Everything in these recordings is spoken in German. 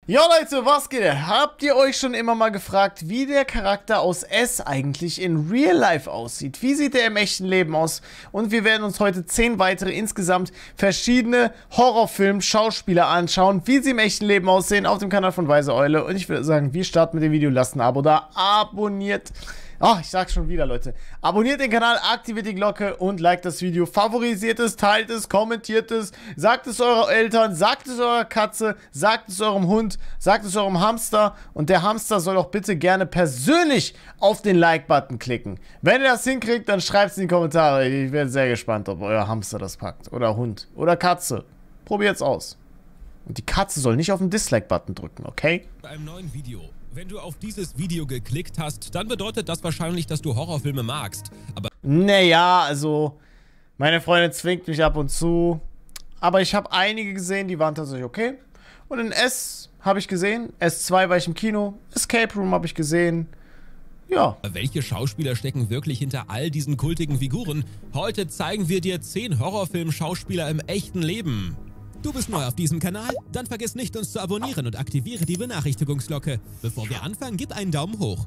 Jo Leute, was geht? Habt ihr euch schon immer mal gefragt, wie der Charakter aus S eigentlich in Real Life aussieht? Wie sieht er im echten Leben aus? Und wir werden uns heute 10 weitere insgesamt verschiedene Horrorfilm-Schauspieler anschauen, wie sie im echten Leben aussehen, auf dem Kanal von Weise Eule. Und ich würde sagen, wir starten mit dem Video. Lasst ein Abo da, abonniert. Ich sag's schon wieder, Leute. Abonniert den Kanal, aktiviert die Glocke und liked das Video. Favorisiert es, teilt es, kommentiert es, sagt es euren Eltern, sagt es eurer Katze, sagt es eurem Hund, sagt es eurem Hamster. Und der Hamster soll auch bitte gerne persönlich auf den Like-Button klicken. Wenn ihr das hinkriegt, dann schreibt es in die Kommentare. Ich werde sehr gespannt, ob euer Hamster das packt. Oder Hund. Oder Katze. Probiert's aus. Und die Katze soll nicht auf den Dislike-Button drücken, okay? Bei einem neuen Video. Wenn du auf dieses Video geklickt hast, dann bedeutet das wahrscheinlich, dass du Horrorfilme magst. Aber naja, also, meine Freundin zwingt mich ab und zu. Aber ich habe einige gesehen, die waren tatsächlich okay. Und in S habe ich gesehen. S2 war ich im Kino. Escape Room habe ich gesehen. Ja. welche Schauspieler stecken wirklich hinter all diesen kultigen Figuren? Heute zeigen wir dir 10 Horrorfilm-Schauspieler im echten Leben. Du bist neu auf diesem Kanal? Dann vergiss nicht, uns zu abonnieren und aktiviere die Benachrichtigungsglocke. Bevor wir anfangen, gib einen Daumen hoch.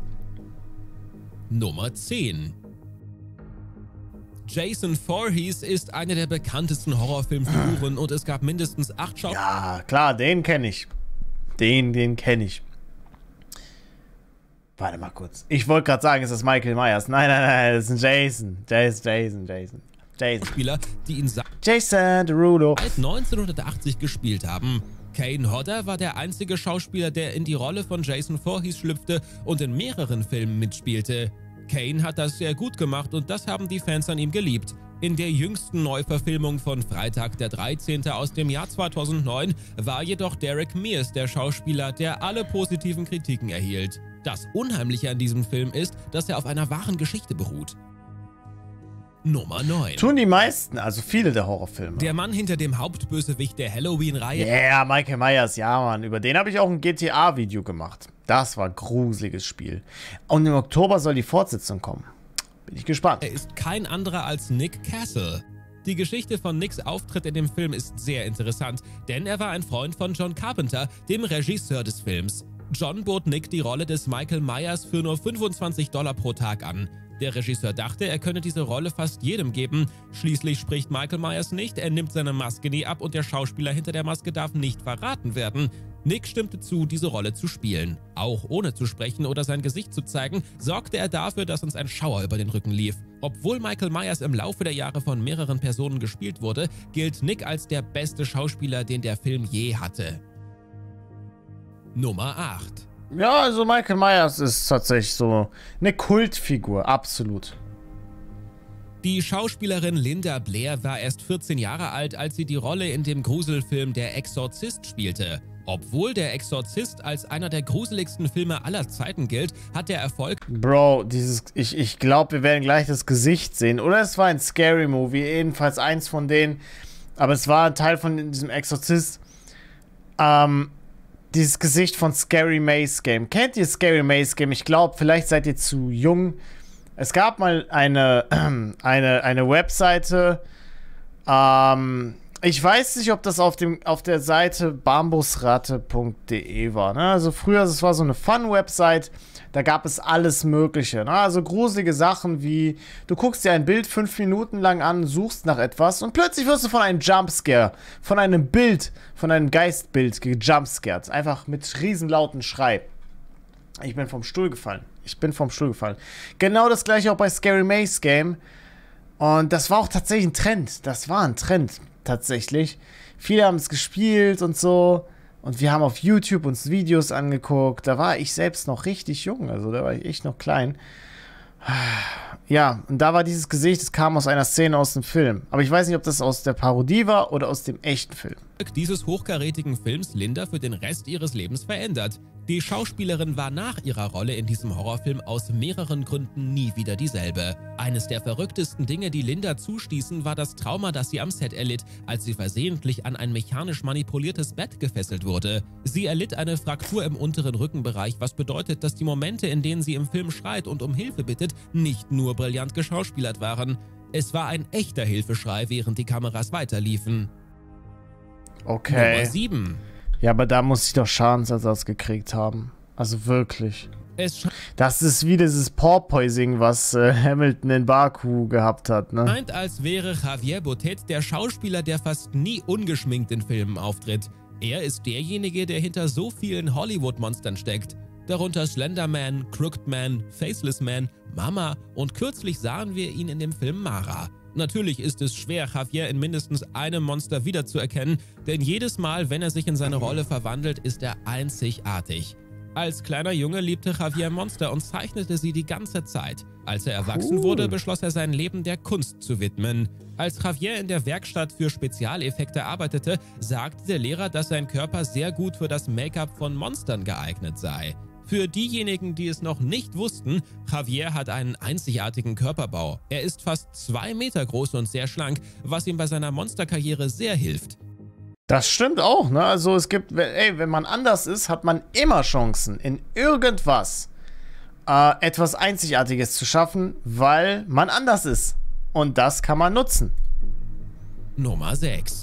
Nummer 10. Jason Voorhees ist eine der bekanntesten Horrorfilmfiguren und es gab mindestens 8 Schauspieler. Ja, klar, den kenne ich. Den kenne ich. Warte mal kurz. Ich wollte gerade sagen, es ist Michael Myers. Nein, das ist ein Jason. Jason. Die ihn Jason Derulo seit 1980 gespielt haben. Kane Hodder war der einzige Schauspieler, der in die Rolle von Jason Voorhees schlüpfte und in mehreren Filmen mitspielte. Kane hat das sehr gut gemacht und das haben die Fans an ihm geliebt. In der jüngsten Neuverfilmung von Freitag der 13. aus dem Jahr 2009 war jedoch Derek Mears der Schauspieler, der alle positiven Kritiken erhielt. Das Unheimliche an diesem Film ist, dass er auf einer wahren Geschichte beruht. Nummer 9. Tun die meisten, also viele der Horrorfilme. Der Mann hinter dem Hauptbösewicht der Halloween-Reihe. Ja, Michael Myers, ja Mann. Über den habe ich auch ein GTA-Video gemacht. Das war ein gruseliges Spiel. Und im Oktober soll die Fortsetzung kommen. Bin ich gespannt. Er ist kein anderer als Nick Castle. Die Geschichte von Nicks Auftritt in dem Film ist sehr interessant, denn er war ein Freund von John Carpenter, dem Regisseur des Films. John bot Nick die Rolle des Michael Myers für nur $25 pro Tag an. Der Regisseur dachte, er könne diese Rolle fast jedem geben. Schließlich spricht Michael Myers nicht, er nimmt seine Maske nie ab und der Schauspieler hinter der Maske darf nicht verraten werden. Nick stimmte zu, diese Rolle zu spielen. Auch ohne zu sprechen oder sein Gesicht zu zeigen, sorgte er dafür, dass uns ein Schauer über den Rücken lief. Obwohl Michael Myers im Laufe der Jahre von mehreren Personen gespielt wurde, gilt Nick als der beste Schauspieler, den der Film je hatte. Nummer 8. Ja, also Michael Myers ist tatsächlich so eine Kultfigur, absolut. Die Schauspielerin Linda Blair war erst 14 Jahre alt, als sie die Rolle in dem Gruselfilm Der Exorzist spielte. Obwohl Der Exorzist als einer der gruseligsten Filme aller Zeiten gilt, hat der Erfolg... Bro, ich glaube, wir werden gleich das Gesicht sehen. Oder es war ein Scary Movie, jedenfalls eins von denen. Aber es war ein Teil von diesem Exorzist. Dieses Gesicht von Scary Maze Game. Kennt ihr Scary Maze Game? Ich glaube, vielleicht seid ihr zu jung. Es gab mal eine Webseite. Ich weiß nicht, ob das auf der Seite bambusratte.de war. Ne? Also früher, das war so eine Fun-Website. Da gab es alles Mögliche. Ne? Also gruselige Sachen wie, du guckst dir ein Bild 5 Minuten lang an, suchst nach etwas und plötzlich wirst du von einem Jumpscare, von einem Geistbild gejumpscared. Einfach mit riesenlauten Schrei. Ich bin vom Stuhl gefallen. Genau das gleiche auch bei Scary Maze Game. Und das war auch tatsächlich ein Trend. Das war ein Trend, tatsächlich. Viele haben es gespielt und so. Und wir haben auf YouTube uns Videos angeguckt. Da war ich selbst noch richtig jung. Also da war ich echt noch klein. Ja, und da war dieses Gesicht, das kam aus einer Szene aus dem Film. Aber ich weiß nicht, ob das aus der Parodie war oder aus dem echten Film. Dieses hochkarätigen Films Linda für den Rest ihres Lebens verändert. Die Schauspielerin war nach ihrer Rolle in diesem Horrorfilm aus mehreren Gründen nie wieder dieselbe. Eines der verrücktesten Dinge, die Linda zustießen, war das Trauma, das sie am Set erlitt, als sie versehentlich an ein mechanisch manipuliertes Bett gefesselt wurde. Sie erlitt eine Fraktur im unteren Rückenbereich, was bedeutet, dass die Momente, in denen sie im Film schreit und um Hilfe bittet, nicht nur brillant geschauspielert waren. Es war ein echter Hilfeschrei, während die Kameras weiterliefen. Okay. Nummer 7. Ja, aber da muss ich doch Schadensersatz gekriegt haben. Also wirklich. Das ist wie dieses Porpoising, was Hamilton in Baku gehabt hat, ne? Scheint, als wäre Javier Botet der Schauspieler, der fast nie ungeschminkt in Filmen auftritt. Er ist derjenige, der hinter so vielen Hollywood-Monstern steckt. Darunter Slender Man, Crooked Man, Faceless Man, Mama und kürzlich sahen wir ihn in dem Film Mara. Natürlich ist es schwer, Javier in mindestens einem Monster wiederzuerkennen, denn jedes Mal, wenn er sich in seine Rolle verwandelt, ist er einzigartig. Als kleiner Junge liebte Javier Monster und zeichnete sie die ganze Zeit. Als er erwachsen wurde, beschloss er sein Leben der Kunst zu widmen. Als Javier in der Werkstatt für Spezialeffekte arbeitete, sagte der Lehrer, dass sein Körper sehr gut für das Make-up von Monstern geeignet sei. Für diejenigen, die es noch nicht wussten, Javier hat einen einzigartigen Körperbau. Er ist fast 2 Meter groß und sehr schlank, was ihm bei seiner Monsterkarriere sehr hilft. Das stimmt auch, ne? Also es gibt, ey, wenn man anders ist, hat man immer Chancen, in irgendwas etwas Einzigartiges zu schaffen, weil man anders ist. Und das kann man nutzen. Nummer 6.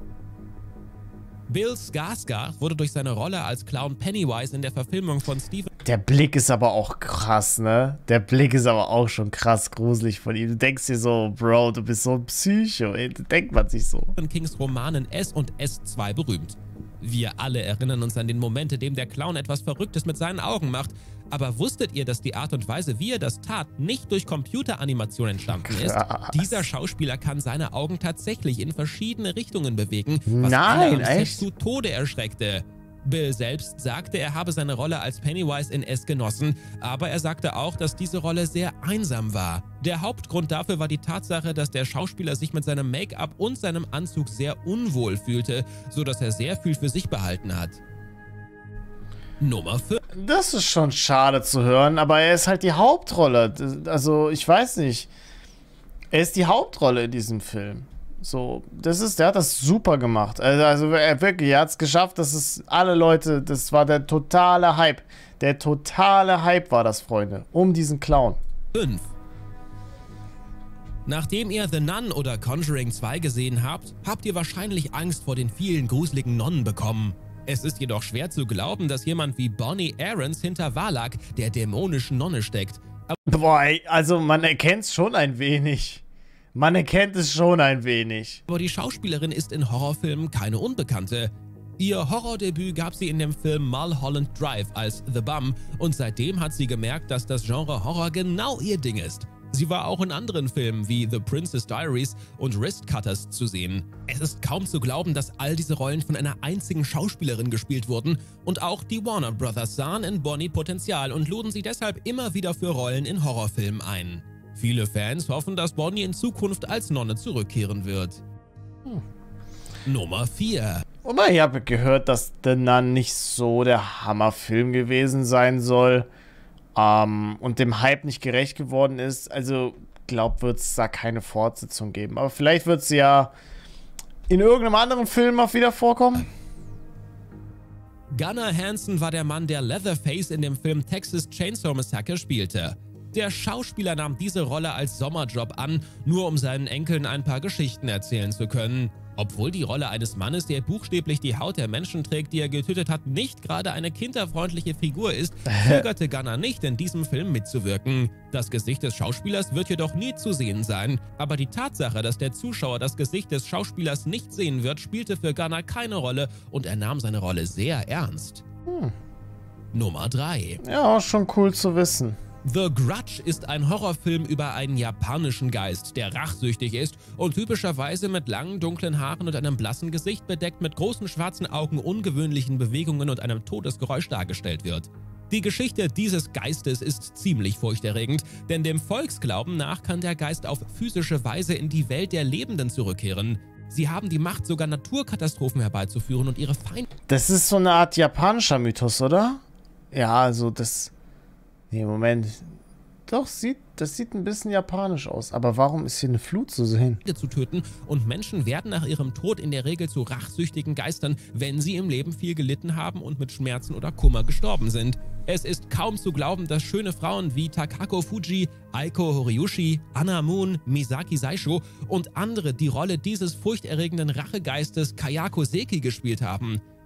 Bill Skarsgård wurde durch seine Rolle als Clown Pennywise in der Verfilmung von Stephen... Der Blick ist aber auch krass, ne? Der Blick ist aber auch schon krass gruselig von ihm. Du denkst dir so, Bro, du bist so ein Psycho, ey. Da denkt man sich so. Kings Romanen S und S2 berühmt. Wir alle erinnern uns an den Moment, in dem der Clown etwas Verrücktes mit seinen Augen macht. Aber wusstet ihr, dass die Art und Weise, wie er das tat, nicht durch Computeranimation entstanden ist? Dieser Schauspieler kann seine Augen tatsächlich in verschiedene Richtungen bewegen, was alle am Set zu Tode erschreckte. Bill selbst sagte, er habe seine Rolle als Pennywise in S genossen, aber er sagte auch, dass diese Rolle sehr einsam war. Der Hauptgrund dafür war die Tatsache, dass der Schauspieler sich mit seinem Make-up und seinem Anzug sehr unwohl fühlte, sodass er sehr viel für sich behalten hat. Nummer 5. Das ist schon schade zu hören, aber er ist halt die Hauptrolle. Also, ich weiß nicht. Er ist die Hauptrolle in diesem Film. So, der hat das super gemacht. Also er hat es geschafft, dass es alle Leute, das war der totale Hype. Der totale Hype war das, Freunde, um diesen Clown. 5. Nachdem ihr The Nun oder Conjuring 2 gesehen habt, habt ihr wahrscheinlich Angst vor den vielen gruseligen Nonnen bekommen. Es ist jedoch schwer zu glauben, dass jemand wie Bonnie Aarons hinter Valak, der dämonischen Nonne, steckt. Boah, also man erkennt es schon ein wenig. Man erkennt es schon ein wenig. Aber die Schauspielerin ist in Horrorfilmen keine Unbekannte. Ihr Horrordebüt gab sie in dem Film Mulholland Drive als The Bum und seitdem hat sie gemerkt, dass das Genre Horror genau ihr Ding ist. Sie war auch in anderen Filmen wie The Princess Diaries und Wristcutters zu sehen. Es ist kaum zu glauben, dass all diese Rollen von einer einzigen Schauspielerin gespielt wurden und auch die Warner Brothers sahen in Bonnie Potenzial und luden sie deshalb immer wieder für Rollen in Horrorfilmen ein. Viele Fans hoffen, dass Bonnie in Zukunft als Nonne zurückkehren wird. Nummer 4. Aber ich habe gehört, dass The Nun nicht so der Hammerfilm gewesen sein soll. Und dem Hype nicht gerecht geworden ist. Also, wird es da keine Fortsetzung geben. Aber vielleicht wird sie ja in irgendeinem anderen Film auch wieder vorkommen. Gunnar Hansen war der Mann, der Leatherface in dem Film Texas Chainsaw Massacre spielte. Der Schauspieler nahm diese Rolle als Sommerjob an, nur um seinen Enkeln ein paar Geschichten erzählen zu können. Obwohl die Rolle eines Mannes, der buchstäblich die Haut der Menschen trägt, die er getötet hat, nicht gerade eine kinderfreundliche Figur ist, zögerte Gunnar nicht, in diesem Film mitzuwirken. Das Gesicht des Schauspielers wird jedoch nie zu sehen sein. Aber die Tatsache, dass der Zuschauer das Gesicht des Schauspielers nicht sehen wird, spielte für Gunnar keine Rolle und er nahm seine Rolle sehr ernst. Nummer 3. Ja, schon cool zu wissen. The Grudge ist ein Horrorfilm über einen japanischen Geist, der rachsüchtig ist und typischerweise mit langen dunklen Haaren und einem blassen Gesicht bedeckt mit großen schwarzen Augen, ungewöhnlichen Bewegungen und einem Todesgeräusch dargestellt wird. Die Geschichte dieses Geistes ist ziemlich furchterregend, denn dem Volksglauben nach kann der Geist auf physische Weise in die Welt der Lebenden zurückkehren. Sie haben die Macht, sogar Naturkatastrophen herbeizuführen und ihre Feinde... Das ist so eine Art japanischer Mythos, oder? Ja, also das... Nee, Moment. Doch, das sieht ein bisschen japanisch aus. Aber warum ist hier eine Flut zu sehen? ...zu töten und Menschen werden nach ihrem Tod in der Regel zu rachsüchtigen Geistern, wenn sie im Leben viel gelitten haben und mit Schmerzen oder Kummer gestorben sind. Es ist kaum zu glauben, dass schöne Frauen wie Takako Fuji, Aiko Horiushi, Anna Moon, Misaki Saisho und andere die Rolle dieses furchterregenden Rachegeistes Kayako Seki gespielt haben.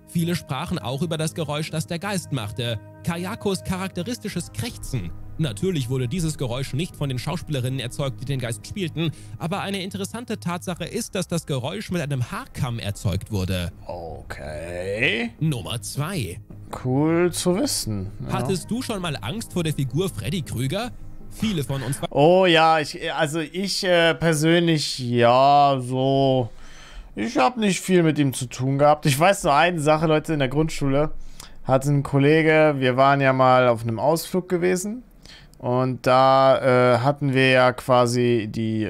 Viele sprachen auch über das Geräusch, das der Geist machte. Kayakos charakteristisches Krächzen. Natürlich wurde dieses Geräusch nicht von den Schauspielerinnen erzeugt, die den Geist spielten, aber eine interessante Tatsache ist, dass das Geräusch mit einem Haarkamm erzeugt wurde. Okay. Nummer 2. Cool zu wissen. Ja. Hattest du schon mal Angst vor der Figur Freddy Krüger? Viele von uns... Oh ja, ich persönlich, ja, so... Ich habe nicht viel mit ihm zu tun gehabt. Ich weiß nur eine Sache, Leute, in der Grundschule hatte ein Kollege, wir waren ja mal auf einem Ausflug gewesen und da hatten wir ja quasi die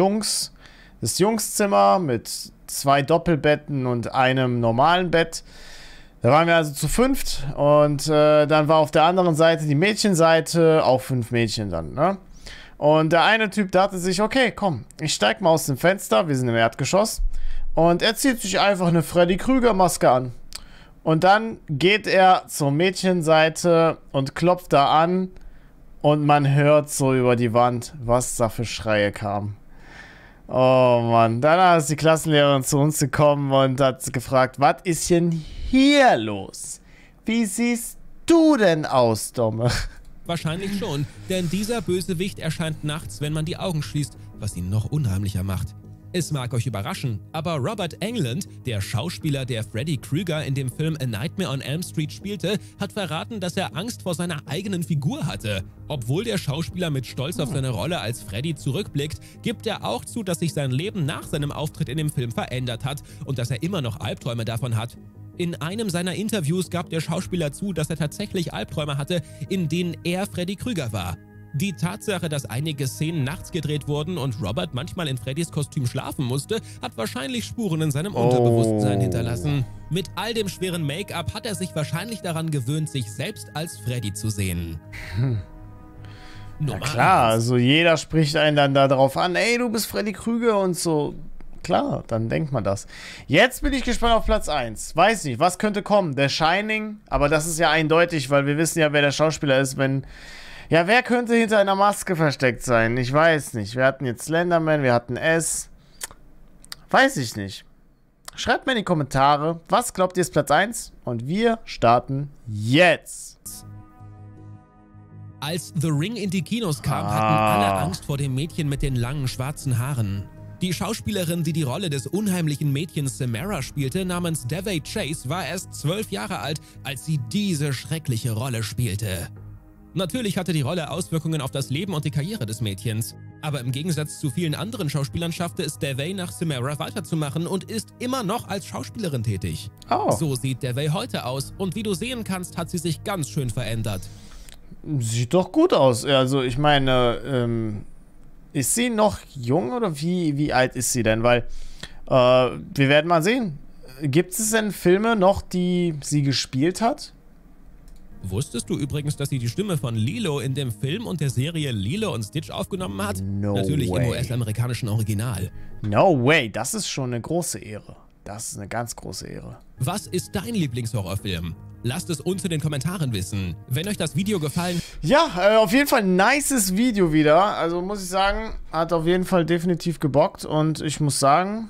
das Jungszimmer mit 2 Doppelbetten und einem normalen Bett. Da waren wir also zu 5 und dann war auf der anderen Seite die Mädchenseite, auch 5 Mädchen dann, ne? Und der eine Typ dachte sich, okay, komm, ich steig mal aus dem Fenster, wir sind im Erdgeschoss, und er zieht sich einfach eine Freddy Krüger Maske an. Und dann geht er zur Mädchenseite und klopft da an und man hört so über die Wand, was da für Schreie kamen. Oh Mann, dann ist die Klassenlehrerin zu uns gekommen und hat gefragt, was ist denn hier los? Wie siehst du denn aus, Domme? Wahrscheinlich schon, denn dieser Bösewicht erscheint nachts, wenn man die Augen schließt, was ihn noch unheimlicher macht. Es mag euch überraschen, aber Robert Englund, der Schauspieler, der Freddy Krüger in dem Film A Nightmare on Elm Street spielte, hat verraten, dass er Angst vor seiner eigenen Figur hatte. Obwohl der Schauspieler mit Stolz auf seine Rolle als Freddy zurückblickt, gibt er auch zu, dass sich sein Leben nach seinem Auftritt in dem Film verändert hat und dass er immer noch Albträume davon hat. In einem seiner Interviews gab der Schauspieler zu, dass er tatsächlich Albträume hatte, in denen er Freddy Krüger war. Die Tatsache, dass einige Szenen nachts gedreht wurden und Robert manchmal in Freddys Kostüm schlafen musste, hat wahrscheinlich Spuren in seinem Unterbewusstsein hinterlassen. Mit all dem schweren Make-up hat er sich wahrscheinlich daran gewöhnt, sich selbst als Freddy zu sehen. Ja klar, also jeder spricht einen dann darauf an, ey, du bist Freddy Krüger und so. Klar, dann denkt man das. Jetzt bin ich gespannt auf Platz 1. Weiß nicht, was könnte kommen? The Shining, aber das ist ja eindeutig, weil wir wissen ja, wer der Schauspieler ist, wenn... Ja, wer könnte hinter einer Maske versteckt sein? Ich weiß nicht. Wir hatten jetzt Slenderman, wir hatten S. Weiß ich nicht. Schreibt mir in die Kommentare, was glaubt ihr ist Platz 1? Und wir starten jetzt. Als The Ring in die Kinos kam, hatten alle Angst vor dem Mädchen mit den langen schwarzen Haaren. Die Schauspielerin, die die Rolle des unheimlichen Mädchens Samara spielte, namens Davey Chase, war erst 12 Jahre alt, als sie diese schreckliche Rolle spielte. Natürlich hatte die Rolle Auswirkungen auf das Leben und die Karriere des Mädchens. Aber im Gegensatz zu vielen anderen Schauspielern schaffte es Davey nach Samara weiterzumachen und ist immer noch als Schauspielerin tätig. So sieht Davey heute aus und wie du sehen kannst, hat sie sich ganz schön verändert. Sieht doch gut aus. Also ich meine, ist sie noch jung oder wie alt ist sie denn? Weil wir werden mal sehen. Gibt es denn Filme noch, die sie gespielt hat? Wusstest du übrigens, dass sie die Stimme von Lilo in dem Film und der Serie Lilo und Stitch aufgenommen hat? Natürlich im US-amerikanischen Original. No way, das ist schon eine große Ehre. Das ist eine ganz große Ehre. Was ist dein Lieblingshorrorfilm? Lasst es uns in den Kommentaren wissen. Wenn euch das Video gefallen... Ja, auf jeden Fall ein nices Video wieder. Also muss ich sagen, hat auf jeden Fall definitiv gebockt. Und ich muss sagen...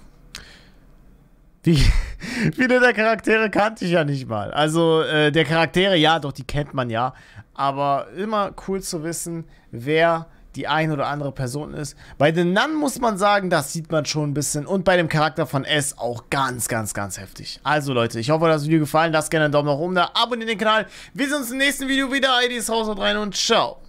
Viele der Charaktere kannte ich ja nicht mal. Also, der Charaktere, ja, doch, die kennt man ja. Aber immer cool zu wissen, wer die ein oder andere Person ist. Bei den Nun muss man sagen, das sieht man schon ein bisschen. Und bei dem Charakter von S auch ganz, ganz, ganz heftig. Also, Leute, ich hoffe, euch hat das Video gefallen. Lasst gerne einen Daumen nach oben da. Abonniert den Kanal. Wir sehen uns im nächsten Video wieder. IDs Haus und rein und ciao.